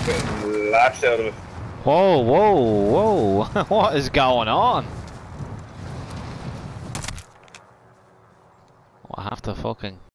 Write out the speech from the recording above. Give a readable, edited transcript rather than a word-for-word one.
Getting lashed out of it. Whoa, whoa, whoa. What is going on? I have to fucking